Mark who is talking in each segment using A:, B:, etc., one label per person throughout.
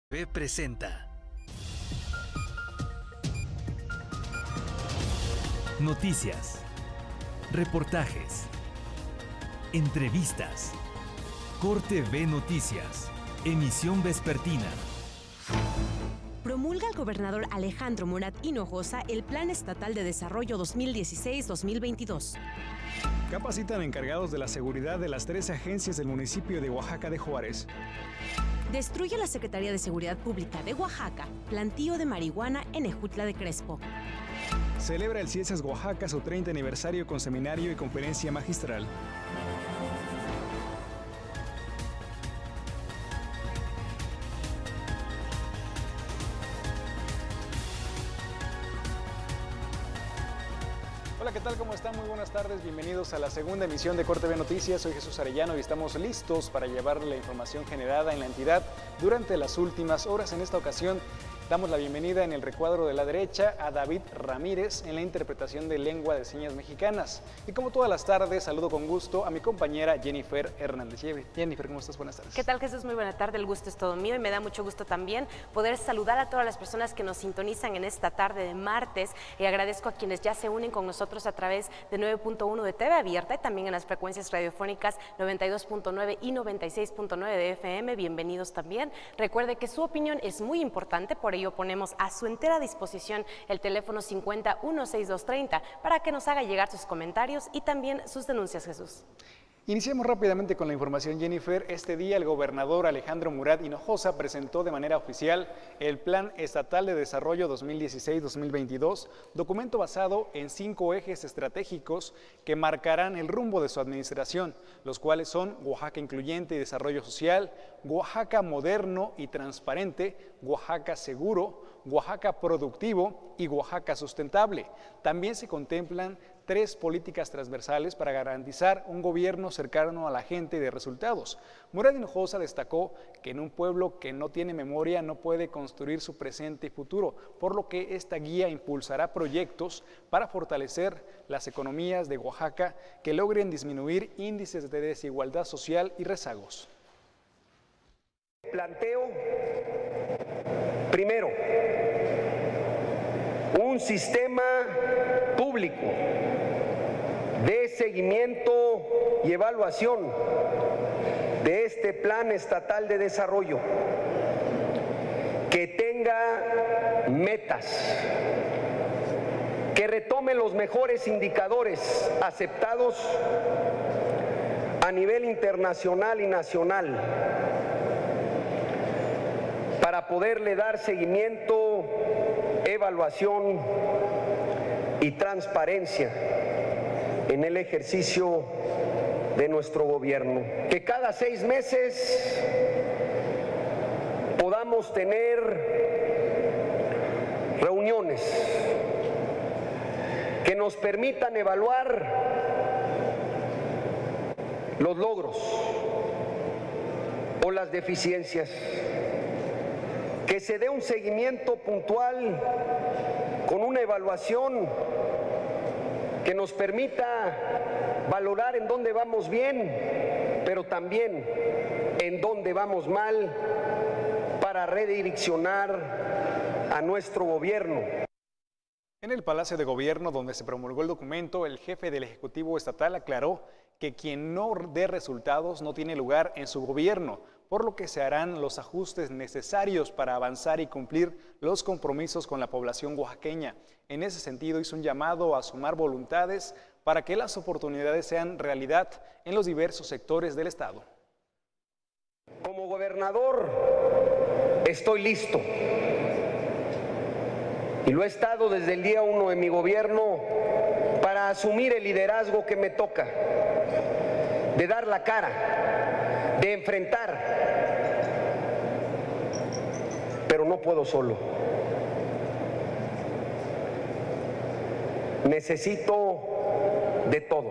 A: TV presenta noticias, reportajes, entrevistas. Corte V Noticias, emisión vespertina.
B: Promulga el gobernador Alejandro Murat Hinojosa el Plan Estatal de Desarrollo 2016-2022.
C: Capacitan encargados de la seguridad de las 13 agencias del municipio de Oaxaca de Juárez.
B: Destruye la Secretaría de Seguridad Pública de Oaxaca plantío de marihuana en Ejutla de Crespo.
C: Celebra el CIESAS Oaxaca su 30 aniversario con seminario y conferencia magistral. Hola, ¿qué tal? ¿Cómo están? Muy buenas tardes. Bienvenidos a la segunda emisión de Corte V Noticias. Soy Jesús Arellano y estamos listos para llevarle la información generada en la entidad durante las últimas horas. En esta ocasión damos la bienvenida en el recuadro de la derecha a David Ramírez en la interpretación de lengua de señas mexicanas. Y como todas las tardes, saludo con gusto a mi compañera Jennifer Hernández. Jennifer, ¿cómo estás? Buenas tardes.
D: ¿Qué tal, Jesús? Muy buena tarde. El gusto es todo mío y me da mucho gusto también poder saludar a todas las personas que nos sintonizan en esta tarde de martes. Y agradezco a quienes ya se unen con nosotros a través de 9.1 de TV Abierta y también en las frecuencias radiofónicas 92.9 y 96.9 de FM. Bienvenidos también. Recuerde que su opinión es muy importante, por ello ponemos a su entera disposición el teléfono 50-16230 para que nos haga llegar sus comentarios y también sus denuncias, Jesús.
C: Iniciemos rápidamente con la información, Jennifer. Este día el gobernador Alejandro Murat Hinojosa presentó de manera oficial el Plan Estatal de Desarrollo 2016-2022, documento basado en 5 ejes estratégicos que marcarán el rumbo de su administración, los cuales son Oaxaca incluyente y desarrollo social, Oaxaca moderno y transparente, Oaxaca seguro, Oaxaca productivo y Oaxaca sustentable. También se contemplan 3 políticas transversales para garantizar un gobierno cercano a la gente y de resultados. Murat Hinojosa destacó que en un pueblo que no tiene memoria no puede construir su presente y futuro, por lo que esta guía impulsará proyectos para fortalecer las economías de Oaxaca que logren disminuir índices de desigualdad social y rezagos.
E: Planteo, primero, un sistema público de seguimiento y evaluación de este Plan Estatal de Desarrollo, que tenga metas, que retome los mejores indicadores aceptados a nivel internacional y nacional para poderle dar seguimiento, evaluación y transparencia en el ejercicio de nuestro gobierno. Que cada 6 meses podamos tener reuniones que nos permitan evaluar los logros o las deficiencias, que se dé un seguimiento puntual con una evaluación que nos permita valorar en dónde vamos bien, pero también en dónde vamos mal, para redireccionar a nuestro gobierno.
C: En el Palacio de Gobierno, donde se promulgó el documento, el jefe del Ejecutivo Estatal aclaró que quien no dé resultados no tiene lugar en su gobierno, por lo que se harán los ajustes necesarios para avanzar y cumplir los compromisos con la población oaxaqueña. En ese sentido, hizo un llamado a sumar voluntades para que las oportunidades sean realidad en los diversos sectores del Estado.
E: Como gobernador estoy listo, y lo he estado desde el día 1 de mi gobierno, para asumir el liderazgo que me toca, de dar la cara, de enfrentar, pero no puedo solo. Necesito de todos.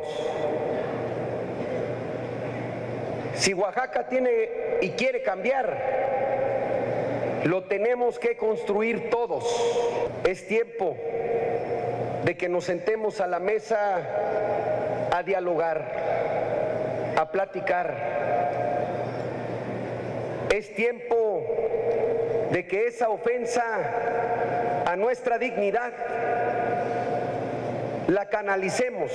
E: Si Oaxaca tiene y quiere cambiar, lo tenemos que construir todos. Es tiempo de que nos sentemos a la mesa a dialogar, a a platicar. Es tiempo de que esa ofensa a nuestra dignidad la canalicemos,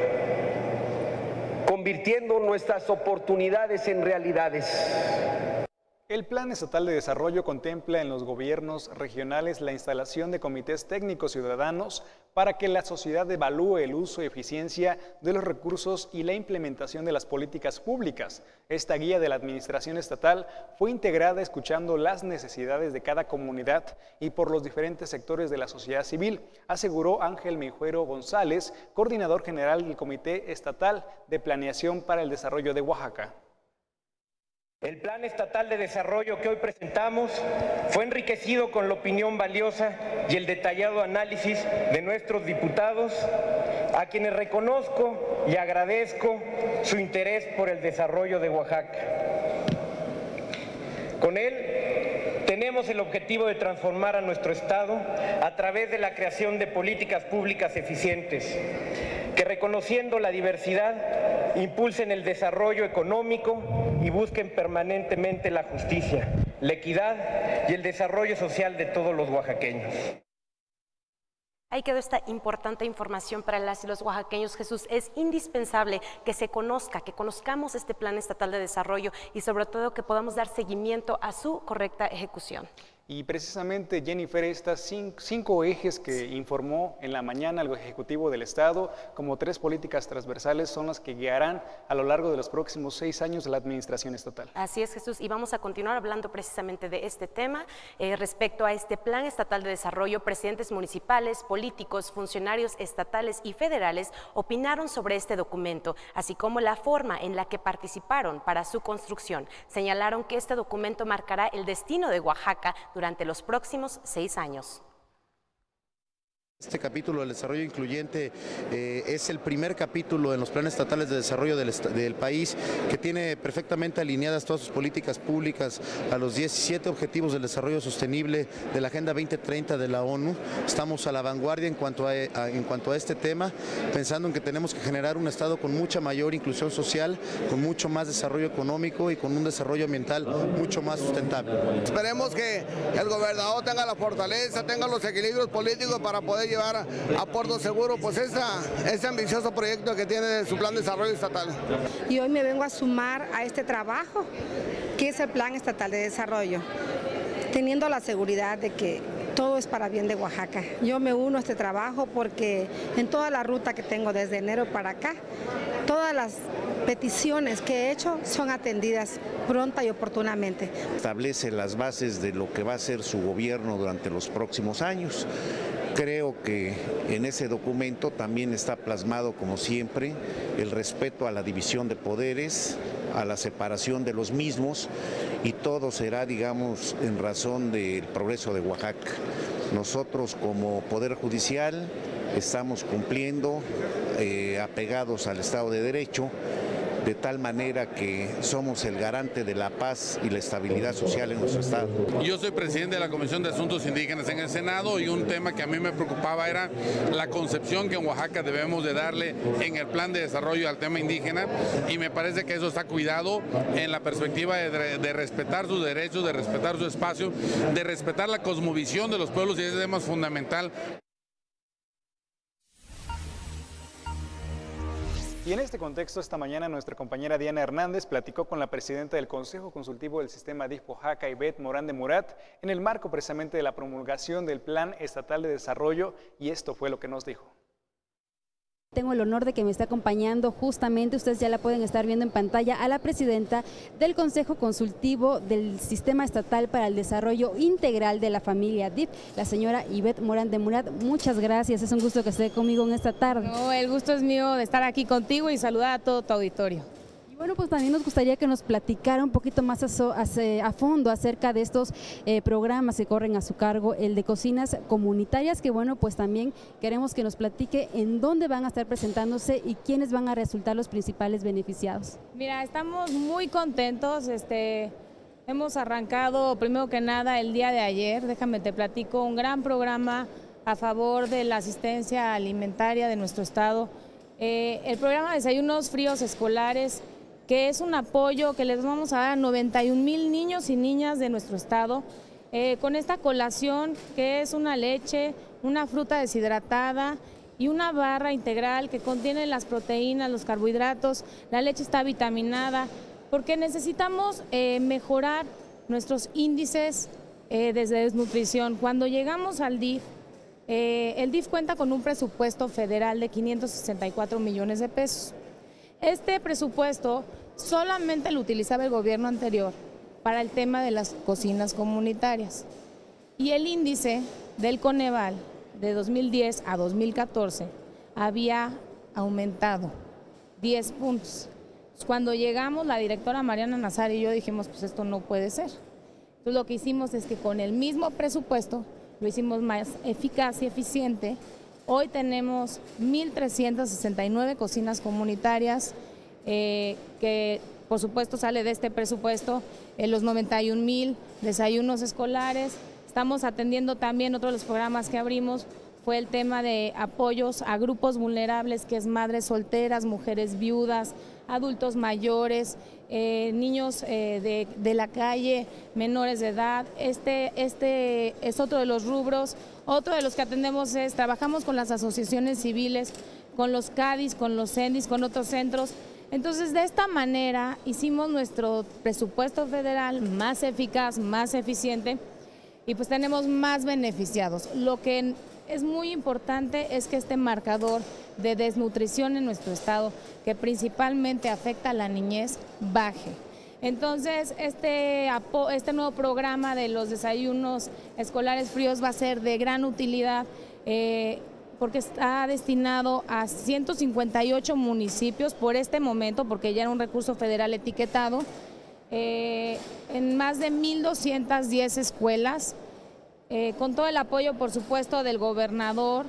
E: convirtiendo nuestras oportunidades en realidades.
C: El Plan Estatal de Desarrollo contempla en los gobiernos regionales la instalación de comités técnicos ciudadanos para que la sociedad evalúe el uso y eficiencia de los recursos y la implementación de las políticas públicas. Esta guía de la Administración Estatal fue integrada escuchando las necesidades de cada comunidad y por los diferentes sectores de la sociedad civil, aseguró Ángel Meijuero González, coordinador general del Comité Estatal de Planeación para el Desarrollo de Oaxaca.
F: El Plan Estatal de Desarrollo que hoy presentamos fue enriquecido con la opinión valiosa y el detallado análisis de nuestros diputados, a quienes reconozco y agradezco su interés por el desarrollo de Oaxaca. Con él tenemos el objetivo de transformar a nuestro Estado a través de la creación de políticas públicas eficientes, que reconociendo la diversidad impulsen el desarrollo económico y busquen permanentemente la justicia, la equidad y el desarrollo social de todos los oaxaqueños.
D: Ahí quedó esta importante información para las y los oaxaqueños. Jesús, es indispensable que se conozca, que conozcamos este Plan Estatal de Desarrollo y sobre todo que podamos dar seguimiento a su correcta ejecución.
C: Y precisamente, Jennifer, estas cinco ejes que informó en la mañana el Ejecutivo del Estado, como 3 políticas transversales, son las que guiarán a lo largo de los próximos 6 años de la Administración Estatal.
D: Así es, Jesús, y vamos a continuar hablando precisamente de este tema. Respecto a este Plan Estatal de Desarrollo, presidentes municipales, políticos, funcionarios estatales y federales opinaron sobre este documento, así como la forma en la que participaron para su construcción. Señalaron que este documento marcará el destino de Oaxaca durante los próximos 6 años.
G: Este capítulo del desarrollo incluyente es el primer capítulo en los planes estatales de desarrollo del país, que tiene perfectamente alineadas todas sus políticas públicas a los 17 objetivos del desarrollo sostenible de la Agenda 2030 de la ONU. Estamos a la vanguardia en cuanto a este tema, pensando en que tenemos que generar un Estado con mucha mayor inclusión social, con mucho más desarrollo económico y con un desarrollo ambiental mucho más sustentable.
H: Esperemos que el gobernador tenga la fortaleza, tenga los equilibrios políticos para poder llevar a puerto seguro pues ese ambicioso proyecto que tiene su plan de desarrollo estatal.
I: Y hoy me vengo a sumar a este trabajo que es el Plan Estatal de Desarrollo, teniendo la seguridad de que todo es para bien de Oaxaca. Yo me uno a este trabajo porque en toda la ruta que tengo desde enero para acá, todas las peticiones que he hecho son atendidas pronta y oportunamente.
J: Establece las bases de lo que va a ser su gobierno durante los próximos años. Creo que en ese documento también está plasmado, como siempre, el respeto a la división de poderes, a la separación de los mismos, y todo será, digamos, en razón del progreso de Oaxaca. Nosotros como Poder Judicial estamos cumpliendo, apegados al Estado de Derecho, de tal manera que somos el garante de la paz y la estabilidad social en nuestro Estado.
K: Yo soy presidente de la Comisión de Asuntos Indígenas en el Senado, y un tema que a mí me preocupaba era la concepción que en Oaxaca debemos de darle en el plan de desarrollo al tema indígena, y me parece que eso está cuidado en la perspectiva de respetar sus derechos, de respetar su espacio, de respetar la cosmovisión de los pueblos, y ese tema es fundamental.
C: Y en este contexto, esta mañana nuestra compañera Diana Hernández platicó con la presidenta del Consejo Consultivo del Sistema DIF Oaxaca, Ivette Morán de Murat, en el marco precisamente de la promulgación del Plan Estatal de Desarrollo, y esto fue lo que nos dijo.
L: Tengo el honor de que me esté acompañando justamente, ustedes ya la pueden estar viendo en pantalla, a la presidenta del Consejo Consultivo del Sistema Estatal para el Desarrollo Integral de la Familia DIF, la señora Ivette Morán de Murat. Muchas gracias, es un gusto que esté conmigo en esta tarde.
M: No, el gusto es mío de estar aquí contigo y saludar a todo tu auditorio.
L: Bueno, pues también nos gustaría que nos platicara un poquito más a fondo acerca de estos programas que corren a su cargo, el de cocinas comunitarias, que bueno, pues también queremos que nos platique en dónde van a estar presentándose y quiénes van a resultar los principales beneficiados.
M: Mira, estamos muy contentos, hemos arrancado primero que nada el día de ayer, déjame te platico, un gran programa a favor de la asistencia alimentaria de nuestro estado, el programa Desayunos Fríos Escolares, que es un apoyo que les vamos a dar a 91,000 niños y niñas de nuestro estado, con esta colación que es una leche, una fruta deshidratada y una barra integral que contiene las proteínas, los carbohidratos, la leche está vitaminada, porque necesitamos mejorar nuestros índices de desnutrición. Cuando llegamos al DIF, el DIF cuenta con un presupuesto federal de 564 millones de pesos. Este presupuesto solamente lo utilizaba el gobierno anterior para el tema de las cocinas comunitarias. Y el índice del Coneval de 2010 a 2014 había aumentado 10 puntos. Cuando llegamos, la directora Mariana Nazar y yo dijimos, pues esto no puede ser. Entonces lo que hicimos es que con el mismo presupuesto lo hicimos más eficaz y eficiente. Hoy tenemos 1.369 cocinas comunitarias, que por supuesto sale de este presupuesto los 91,000 desayunos escolares. Estamos atendiendo también, otro de los programas que abrimos fue el tema de apoyos a grupos vulnerables, que es madres solteras, mujeres viudas, adultos mayores, niños de la calle, menores de edad. Este es otro de los rubros. Otro de los que atendemos trabajamos con las asociaciones civiles, con los CADIs, con los CENDIs, con otros centros. Entonces, de esta manera hicimos nuestro presupuesto federal más eficaz, más eficiente, y pues tenemos más beneficiados. Lo que es muy importante es que este marcador de desnutrición en nuestro estado, que principalmente afecta a la niñez, baje. Entonces, este nuevo programa de los desayunos escolares fríos va a ser de gran utilidad, porque está destinado a 158 municipios por este momento, porque ya era un recurso federal etiquetado, en más de 1.210 escuelas, con todo el apoyo, por supuesto, del gobernador,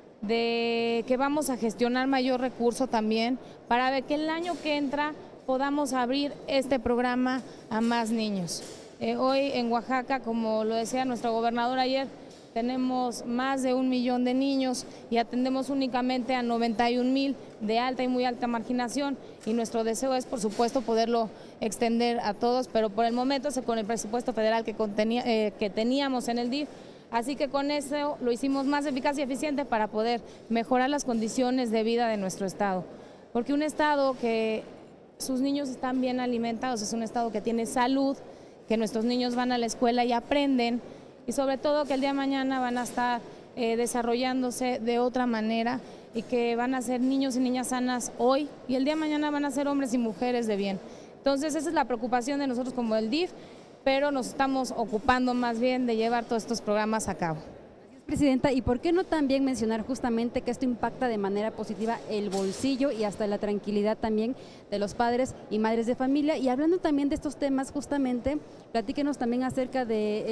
M: de que vamos a gestionar mayor recurso también, para ver que el año que entra podamos abrir este programa a más niños. Hoy en Oaxaca, como lo decía nuestro gobernador ayer, tenemos más de 1 millón de niños y atendemos únicamente a 91,000 de alta y muy alta marginación, y nuestro deseo es, por supuesto, poderlo extender a todos, pero por el momento con el presupuesto federal que teníamos en el DIF, así que con eso lo hicimos más eficaz y eficiente para poder mejorar las condiciones de vida de nuestro estado, porque un estado que sus niños están bien alimentados es un estado que tiene salud, que nuestros niños van a la escuela y aprenden, y sobre todo que el día de mañana van a estar desarrollándose de otra manera, y que van a ser niños y niñas sanas hoy, y el día de mañana van a ser hombres y mujeres de bien. Entonces esa es la preocupación de nosotros como el DIF, pero nos estamos ocupando más bien de llevar todos estos programas a cabo.
L: Presidenta, ¿y por qué no también mencionar justamente que esto impacta de manera positiva el bolsillo y hasta la tranquilidad también de los padres y madres de familia? Y hablando también de estos temas, justamente, platíquenos también acerca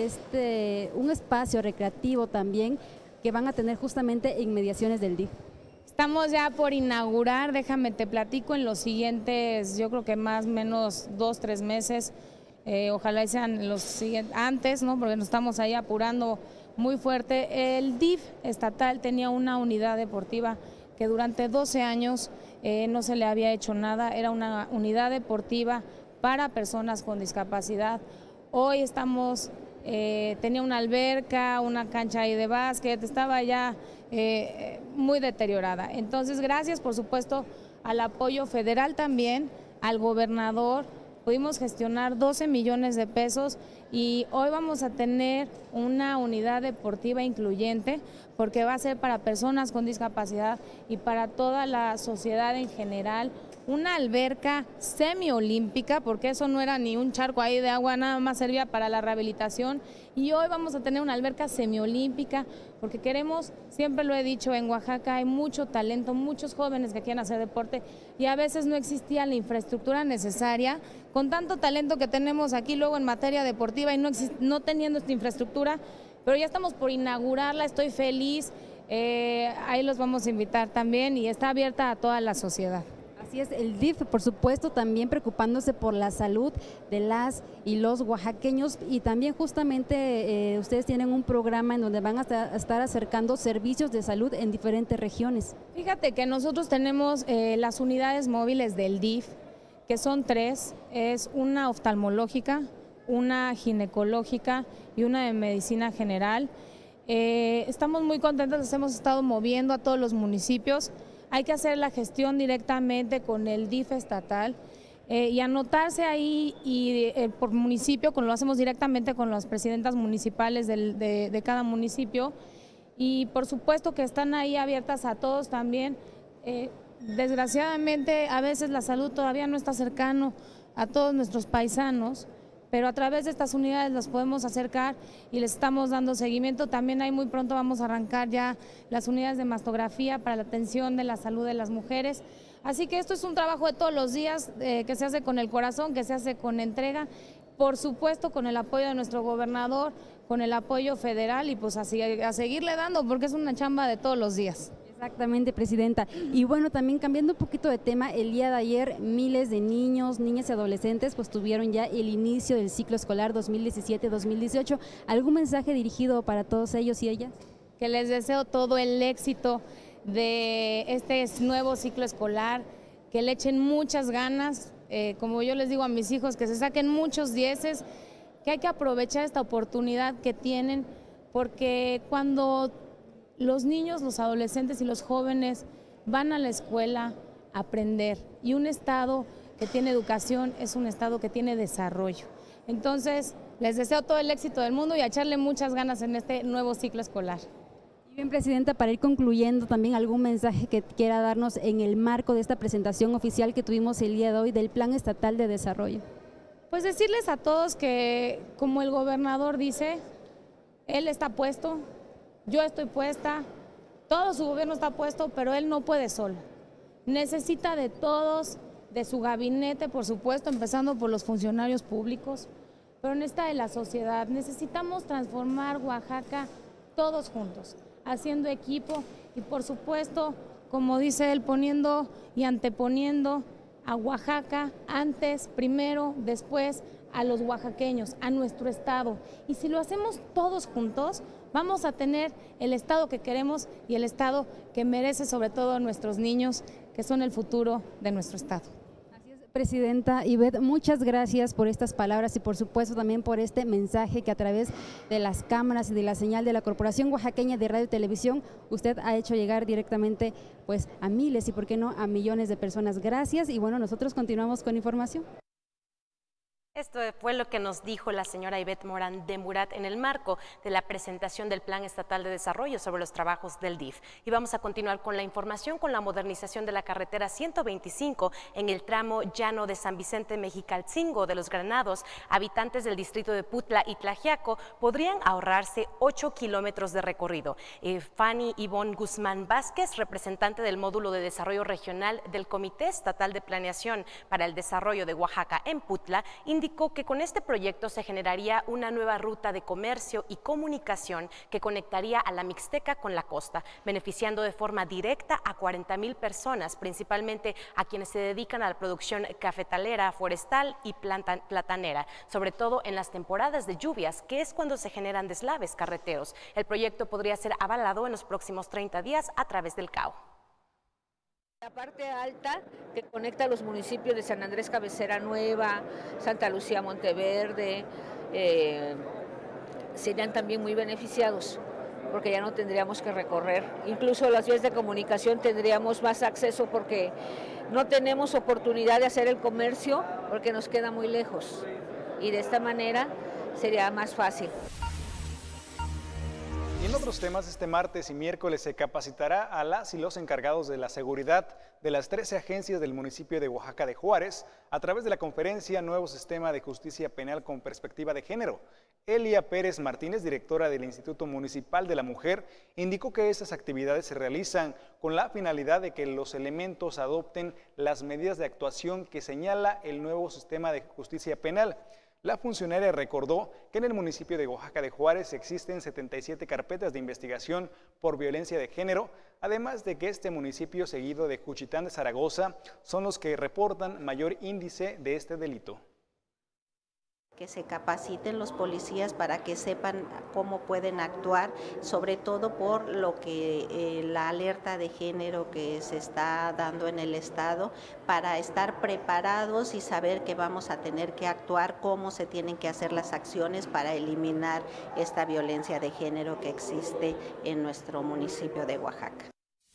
L: de un espacio recreativo también que van a tener justamente en inmediaciones del DIF.
M: Estamos ya por inaugurar, déjame te platico, en los siguientes, yo creo que más o menos 2-3 meses, ojalá sean los siguientes, antes, ¿no? Porque nos estamos ahí apurando muy fuerte. El DIF estatal tenía una unidad deportiva que durante 12 años no se le había hecho nada, era una unidad deportiva para personas con discapacidad. Hoy estamos, tenía una alberca, una cancha ahí de básquet, estaba ya muy deteriorada. Entonces, gracias por supuesto al apoyo federal también, al gobernador, pudimos gestionar 12 millones de pesos y hoy vamos a tener una unidad deportiva incluyente, porque va a ser para personas con discapacidad y para toda la sociedad en general. Una alberca semiolímpica, porque eso no era ni un charco ahí de agua, nada más servía para la rehabilitación, y hoy vamos a tener una alberca semiolímpica, porque queremos, siempre lo he dicho, en Oaxaca hay mucho talento, muchos jóvenes que quieren hacer deporte, y a veces no existía la infraestructura necesaria, con tanto talento que tenemos aquí luego en materia deportiva y no teniendo esta infraestructura, pero ya estamos por inaugurarla, estoy feliz, ahí los vamos a invitar también, y está abierta a toda la sociedad.
L: Así es, el DIF, por supuesto, también preocupándose por la salud de las y los oaxaqueños, y también justamente ustedes tienen un programa en donde van a estar acercando servicios de salud en diferentes regiones.
M: Fíjate que nosotros tenemos las unidades móviles del DIF, que son 3, es una oftalmológica, una ginecológica y una de medicina general. Estamos muy contentos, nos hemos estado moviendo a todos los municipios. Hay que hacer la gestión directamente con el DIF estatal y anotarse ahí y por municipio, lo hacemos directamente con las presidentas municipales de cada municipio, y por supuesto que están ahí abiertas a todos también. Desgraciadamente a veces la salud todavía no está cercano a todos nuestros paisanos, pero a través de estas unidades las podemos acercar y les estamos dando seguimiento. También ahí muy pronto vamos a arrancar ya las unidades de mastografía para la atención de la salud de las mujeres. Así que esto es un trabajo de todos los días, que se hace con el corazón, que se hace con entrega, por supuesto con el apoyo de nuestro gobernador, con el apoyo federal, y pues a seguirle dando, porque es una chamba de todos los días.
L: Exactamente, presidenta. Y bueno, también cambiando un poquito de tema, el día de ayer miles de niños, niñas y adolescentes pues tuvieron ya el inicio del ciclo escolar 2017-2018. ¿Algún mensaje dirigido para todos ellos y ellas?
M: Que les deseo todo el éxito de este nuevo ciclo escolar, que le echen muchas ganas, como yo les digo a mis hijos, que se saquen muchos dieces, que hay que aprovechar esta oportunidad que tienen, porque cuando los niños, los adolescentes y los jóvenes van a la escuela a aprender, y un estado que tiene educación es un estado que tiene desarrollo. Entonces, les deseo todo el éxito del mundo y a echarle muchas ganas en este nuevo ciclo escolar.
L: Y bien, presidenta, para ir concluyendo, también algún mensaje que quiera darnos en el marco de esta presentación oficial que tuvimos el día de hoy del Plan Estatal de Desarrollo.
M: Pues decirles a todos que, como el gobernador dice, él está puesto, yo estoy puesta, todo su gobierno está puesto, pero él no puede solo. Necesita de todos, de su gabinete, por supuesto, empezando por los funcionarios públicos, pero necesita de la sociedad. Necesitamos transformar Oaxaca todos juntos, haciendo equipo y, por supuesto, como dice él, poniendo y anteponiendo a Oaxaca antes, primero, después a los oaxaqueños, a nuestro estado. Y si lo hacemos todos juntos, vamos a tener el estado que queremos y el estado que merece, sobre todo nuestros niños, que son el futuro de nuestro estado.
L: Presidenta Ivette, muchas gracias por estas palabras y por supuesto también por este mensaje que a través de las cámaras y de la señal de la Corporación Oaxaqueña de Radio y Televisión usted ha hecho llegar directamente pues a miles y por qué no a millones de personas. Gracias y bueno, nosotros continuamos con información.
D: Esto fue lo que nos dijo la señora Ivette Morán de Murat en el marco de la presentación del Plan Estatal de Desarrollo sobre los trabajos del DIF. Y vamos a continuar con la información, con la modernización de la carretera 125 en el tramo llano de San Vicente Mexicalcingo de los Granados. Habitantes del distrito de Putla y Tlaxiaco podrían ahorrarse 8 kilómetros de recorrido. Fanny Ivonne Guzmán Vázquez, representante del módulo de desarrollo regional del Comité Estatal de Planeación para el Desarrollo de Oaxaca en Putla, indicó que con este proyecto se generaría una nueva ruta de comercio y comunicación que conectaría a la Mixteca con la costa, beneficiando de forma directa a 40,000 personas, principalmente a quienes se dedican a la producción cafetalera, forestal y platanera, sobre todo en las temporadas de lluvias, que es cuando se generan deslaves carreteros. El proyecto podría ser avalado en los próximos 30 días a través del CAO.
N: La parte alta que conecta a los municipios de San Andrés Cabecera Nueva, Santa Lucía Monteverde, serían también muy beneficiados porque ya no tendríamos que recorrer. Incluso las vías de comunicación tendríamos más acceso porque no tenemos oportunidad de hacer el comercio porque nos queda muy lejos y de esta manera sería más fácil.
C: Y en otros temas, este martes y miércoles se capacitará a las y los encargados de la seguridad de las 13 agencias del municipio de Oaxaca de Juárez a través de la conferencia Nuevo Sistema de Justicia Penal con Perspectiva de Género. Elia Pérez Martínez, directora del Instituto Municipal de la Mujer, indicó que estas actividades se realizan con la finalidad de que los elementos adopten las medidas de actuación que señala el nuevo sistema de justicia penal. La funcionaria recordó que en el municipio de Oaxaca de Juárez existen 77 carpetas de investigación por violencia de género, además de que este municipio, seguido de Juchitán de Zaragoza, son los que reportan mayor índice de este delito.
O: Que se capaciten los policías para que sepan cómo pueden actuar, sobre todo por lo que la alerta de género que se está dando en el estado, para estar preparados y saber que vamos a tener que actuar, cómo se tienen que hacer las acciones para eliminar esta violencia de género que existe en nuestro municipio de Oaxaca.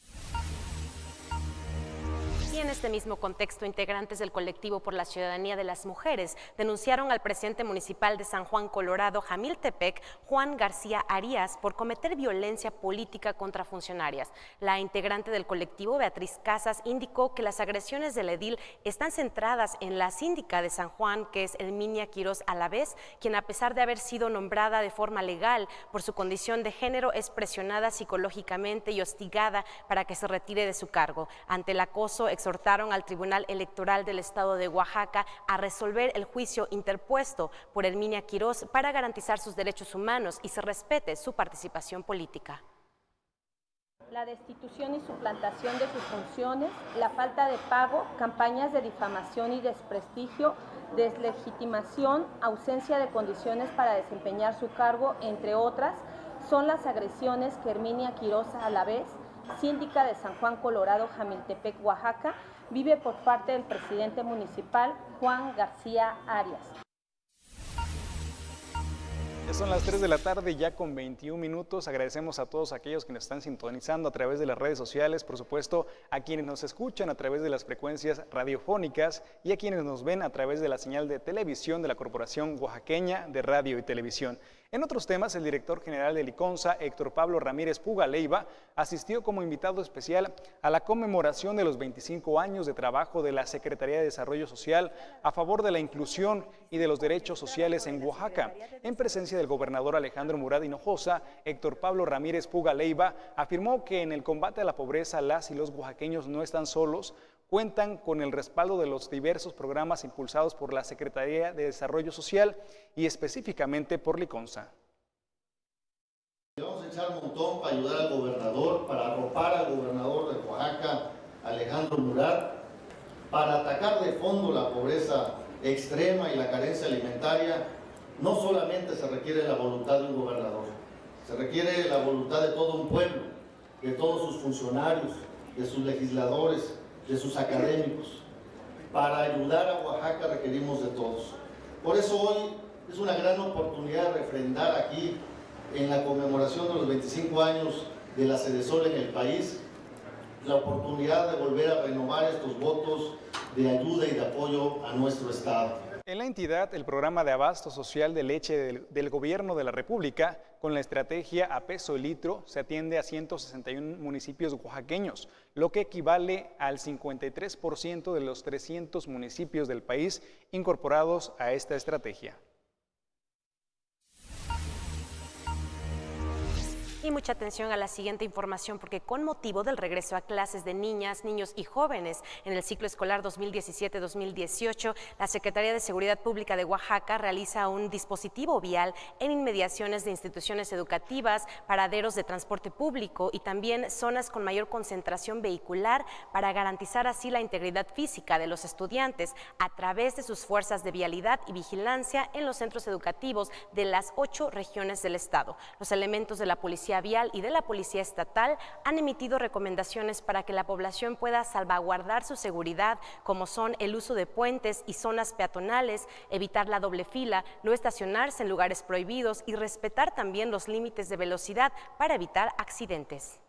D: Y en este mismo contexto, integrantes del colectivo por la ciudadanía de las mujeres denunciaron al presidente municipal de San Juan Colorado, Jamiltepec, Juan García Arias, por cometer violencia política contra funcionarias. La integrante del colectivo, Beatriz Casas, indicó que las agresiones del edil están centradas en la síndica de San Juan, que es Herminia Quirós Alavés, quien, a pesar de haber sido nombrada de forma legal por su condición de género, es presionada psicológicamente y hostigada para que se retire de su cargo. Ante el acoso, exhortaron al Tribunal Electoral del Estado de Oaxaca a resolver el juicio interpuesto por Herminia Quirós para garantizar sus derechos humanos y se respete su participación política.
P: La destitución y suplantación de sus funciones, la falta de pago, campañas de difamación y desprestigio, deslegitimación, ausencia de condiciones para desempeñar su cargo, entre otras, son las agresiones que Herminia Quirós Alavés, síndica de San Juan Colorado, Jamiltepec, Oaxaca, vive por parte del presidente municipal, Juan García Arias.
C: Ya son las 3 de la tarde, ya con 21 minutos. Agradecemos a todos aquellos que nos están sintonizando a través de las redes sociales, por supuesto a quienes nos escuchan a través de las frecuencias radiofónicas y a quienes nos ven a través de la señal de televisión de la Corporación Oaxaqueña de Radio y Televisión. En otros temas, el director general de Liconza, Héctor Pablo Ramírez Puga Leiva, asistió como invitado especial a la conmemoración de los 25 años de trabajo de la Secretaría de Desarrollo Social a favor de la inclusión y de los derechos sociales en Oaxaca. En presencia del gobernador Alejandro Murat Hinojosa, Héctor Pablo Ramírez Puga Leiva afirmó que en el combate a la pobreza las y los oaxaqueños no están solos, cuentan con el respaldo de los diversos programas impulsados por la Secretaría de Desarrollo Social y específicamente por Liconza.
Q: Vamos a echar un montón para ayudar al gobernador, para arropar al gobernador de Oaxaca, Alejandro Murat, para atacar de fondo la pobreza extrema y la carencia alimentaria. No solamente se requiere la voluntad de un gobernador, se requiere la voluntad de todo un pueblo, de todos sus funcionarios, de sus legisladores, de sus académicos. Para ayudar a Oaxaca requerimos de todos. Por eso hoy es una gran oportunidad de refrendar aquí, en la conmemoración de los 25 años de la Sedesol en el país, la oportunidad de volver a renovar estos votos de ayuda y de apoyo a nuestro Estado.
C: En la entidad, el programa de abasto social de leche del Gobierno de la República, con la estrategia a peso el litro, se atiende a 161 municipios oaxaqueños, lo que equivale al 53% de los 300 municipios del país incorporados a esta estrategia.
D: Y mucha atención a la siguiente información, porque con motivo del regreso a clases de niñas, niños y jóvenes en el ciclo escolar 2017-2018, la Secretaría de Seguridad Pública de Oaxaca realiza un dispositivo vial en inmediaciones de instituciones educativas, paraderos de transporte público y también zonas con mayor concentración vehicular para garantizar así la integridad física de los estudiantes a través de sus fuerzas de vialidad y vigilancia en los centros educativos de las 8 regiones del estado. Los elementos de la Policía Vial y de la Policía Estatal han emitido recomendaciones para que la población pueda salvaguardar su seguridad, como son el uso de puentes y zonas peatonales, evitar la doble fila, no estacionarse en lugares prohibidos y respetar también los límites de velocidad para evitar accidentes.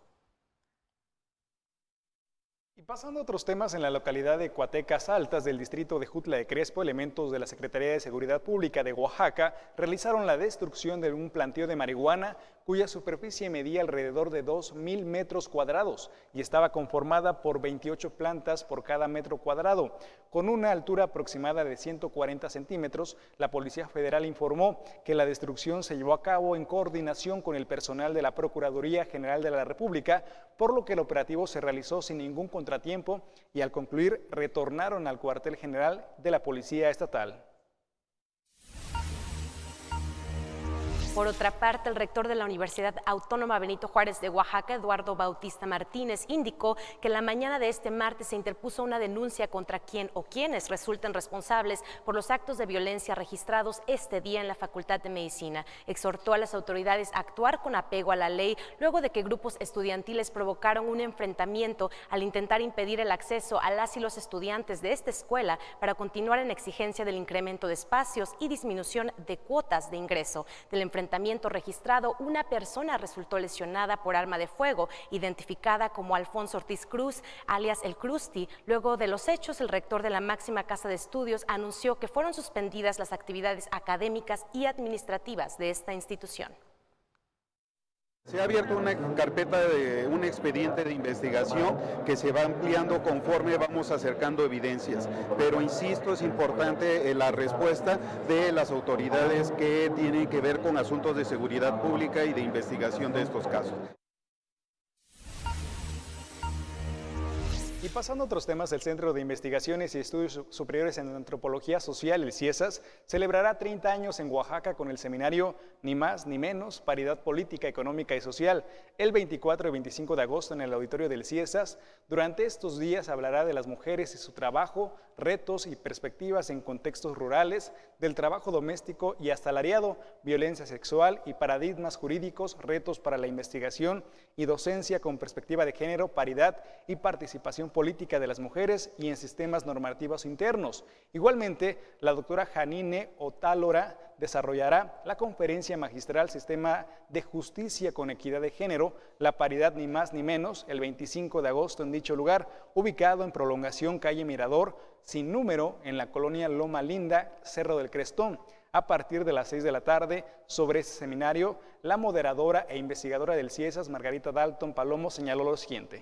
C: Y pasando a otros temas, en la localidad de Coatecas Altas del distrito de Jutla de Crespo, elementos de la Secretaría de Seguridad Pública de Oaxaca realizaron la destrucción de un plantío de marihuana cuya superficie medía alrededor de 2.000 metros cuadrados y estaba conformada por 28 plantas por cada metro cuadrado. Con una altura aproximada de 140 centímetros, la Policía Federal informó que la destrucción se llevó a cabo en coordinación con el personal de la Procuraduría General de la República, por lo que el operativo se realizó sin ningún contratiempo y al concluir retornaron al cuartel general de la Policía Estatal.
D: Por otra parte, el rector de la Universidad Autónoma Benito Juárez de Oaxaca, Eduardo Bautista Martínez, indicó que la mañana de este martes se interpuso una denuncia contra quien o quienes resulten responsables por los actos de violencia registrados este día en la Facultad de Medicina. Exhortó a las autoridades a actuar con apego a la ley luego de que grupos estudiantiles provocaron un enfrentamiento al intentar impedir el acceso a las y los estudiantes de esta escuela para continuar en exigencia del incremento de espacios y disminución de cuotas de ingreso. Del enfrentamiento registrado, una persona resultó lesionada por arma de fuego, identificada como Alfonso Ortiz Cruz, alias El Crusti. Luego de los hechos, el rector de la máxima casa de estudios anunció que fueron suspendidas las actividades académicas y administrativas de esta institución.
R: Se ha abierto una carpeta de un expediente de investigación que se va ampliando conforme vamos acercando evidencias, pero insisto, es importante la respuesta de las autoridades que tienen que ver con asuntos de seguridad pública y de investigación de estos casos.
C: Y pasando a otros temas, el Centro de Investigaciones y Estudios Superiores en Antropología Social, el CIESAS, celebrará 30 años en Oaxaca con el seminario Ni Más Ni Menos, Paridad Política, Económica y Social, el 24 y 25 de agosto en el auditorio del CIESAS. Durante estos días hablará de las mujeres y su trabajo, retos y perspectivas en contextos rurales, del trabajo doméstico y asalariado, violencia sexual y paradigmas jurídicos, retos para la investigación y docencia con perspectiva de género, paridad y participación política de las mujeres y en sistemas normativos internos. Igualmente, la doctora Janine Otálora desarrollará la conferencia magistral Sistema de Justicia con Equidad de Género, la Paridad Ni Más Ni Menos, el 25 de agosto en dicho lugar, ubicado en prolongación calle Mirador, sin número, en la colonia Loma Linda, Cerro del Crestón. A partir de las 6 de la tarde, sobre ese seminario, la moderadora e investigadora del CIESAS, Margarita Dalton Palomo, señaló lo siguiente.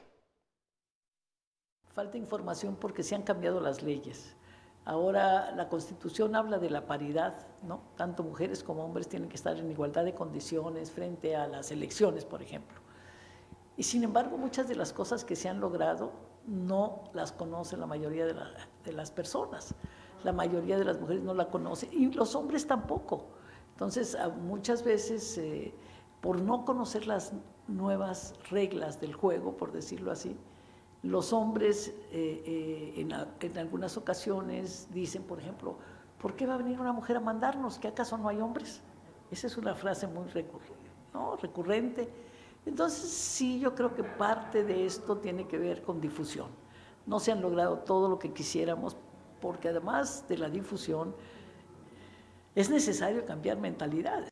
S: Falta información porque se han cambiado las leyes. Ahora la Constitución habla de la paridad, ¿no? Tanto mujeres como hombres tienen que estar en igualdad de condiciones frente a las elecciones, por ejemplo. Y sin embargo, muchas de las cosas que se han logrado no las conoce la mayoría de las personas. La mayoría de las mujeres no la conocen y los hombres tampoco. Entonces, muchas veces, por no conocer las nuevas reglas del juego, por decirlo así, los hombres en algunas ocasiones dicen, por ejemplo, ¿por qué va a venir una mujer a mandarnos? ¿Que acaso no hay hombres? Esa es una frase muy recurrente. Entonces, sí, yo creo que parte de esto tiene que ver con difusión. No se han logrado todo lo que quisiéramos, porque además de la difusión, es necesario cambiar mentalidades.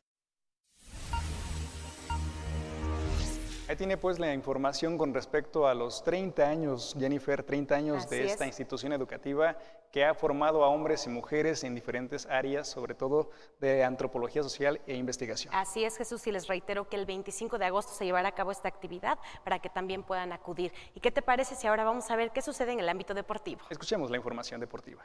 C: Ahí tiene pues la información con respecto a los 30 años, Jennifer, 30 años de esta institución educativa que ha formado a hombres y mujeres en diferentes áreas, sobre todo de antropología social e investigación.
D: Así es, Jesús, y les reitero que el 25 de agosto se llevará a cabo esta actividad para que también puedan acudir. ¿Y qué te parece si ahora vamos a ver qué sucede en el ámbito deportivo?
C: Escuchemos la información deportiva.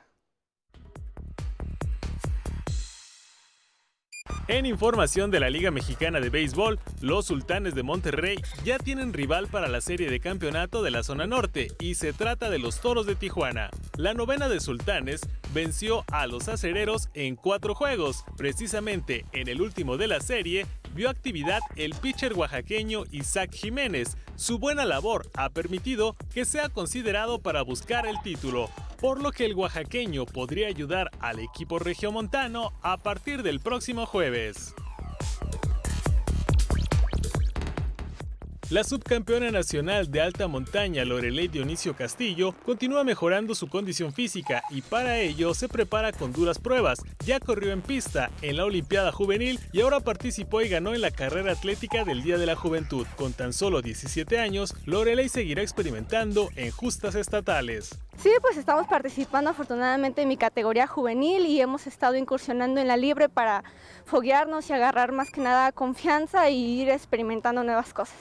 T: En información de la Liga Mexicana de Béisbol, los Sultanes de Monterrey ya tienen rival para la serie de campeonato de la zona norte y se trata de los Toros de Tijuana. La novena de Sultanes venció a los Acereros en 4 juegos. Precisamente en el último de la serie vio actividad el pitcher oaxaqueño Isaac Jiménez. Su buena labor ha permitido que sea considerado para buscar el título, por lo que el oaxaqueño podría ayudar al equipo regiomontano a partir del próximo jueves. La subcampeona nacional de alta montaña Lorelei Dionisio Castillo continúa mejorando su condición física y para ello se prepara con duras pruebas. Ya corrió en pista en la Olimpiada Juvenil y ahora participó y ganó en la carrera atlética del Día de la Juventud. Con tan solo 17 años, Lorelei seguirá experimentando en justas estatales.
U: Sí, pues estamos participando afortunadamente en mi categoría juvenil y hemos estado incursionando en la libre para foguearnos y agarrar más que nada confianza y ir experimentando nuevas cosas.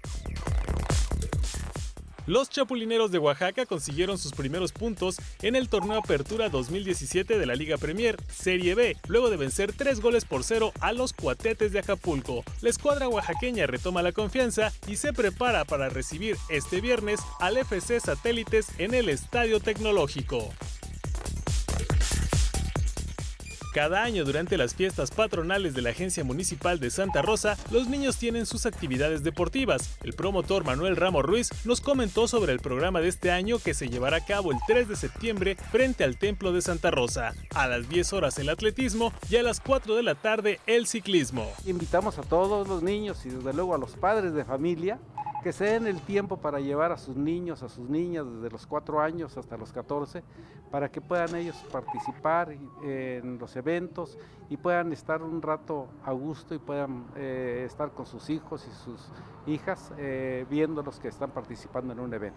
T: Los chapulineros de Oaxaca consiguieron sus primeros puntos en el torneo Apertura 2017 de la Liga Premier Serie B, luego de vencer 3-0 a los Cuatetes de Acapulco. La escuadra oaxaqueña retoma la confianza y se prepara para recibir este viernes al FC Satélites en el Estadio Tecnológico. Cada año durante las fiestas patronales de la Agencia Municipal de Santa Rosa, los niños tienen sus actividades deportivas. El promotor Manuel Ramos Ruiz nos comentó sobre el programa de este año que se llevará a cabo el 3 de septiembre frente al Templo de Santa Rosa. A las 10 horas el atletismo y a las 4 de la tarde el ciclismo.
A: Invitamos a todos los niños y desde luego a los padres de familia que se den el tiempo para llevar a sus niños, a sus niñas desde los 4 años hasta los 14, para que puedan ellos participar en los eventos y puedan estar un rato a gusto y puedan estar con sus hijos y sus hijas viendo los que están participando en un evento.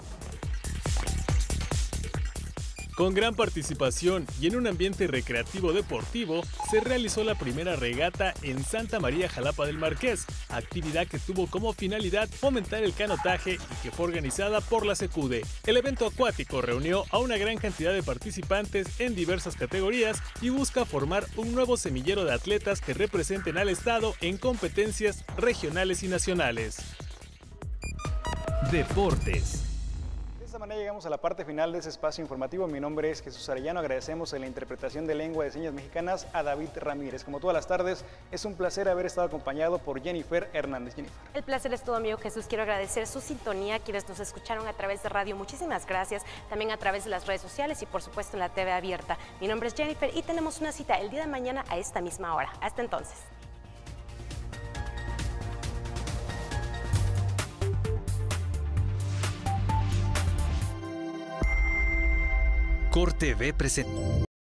T: Con gran participación y en un ambiente recreativo deportivo, se realizó la primera regata en Santa María Jalapa del Marqués, actividad que tuvo como finalidad fomentar el canotaje y que fue organizada por la SECUDE. El evento acuático reunió a una gran cantidad de participantes en diversas categorías y busca formar un nuevo semillero de atletas que representen al estado en competencias regionales y nacionales.
V: Deportes.
C: De esta manera llegamos a la parte final de ese espacio informativo. Mi nombre es Jesús Arellano. Agradecemos en la interpretación de lengua de señas mexicanas a David Ramírez. Como todas las tardes, es un placer haber estado acompañado por Jennifer Hernández. Jennifer.
D: El placer es todo mío, Jesús. Quiero agradecer su sintonía, quienes nos escucharon a través de radio. Muchísimas gracias. También a través de las redes sociales y por supuesto en la TV abierta. Mi nombre es Jennifer y tenemos una cita el día de mañana a esta misma hora. Hasta entonces.
V: Corte V presenta.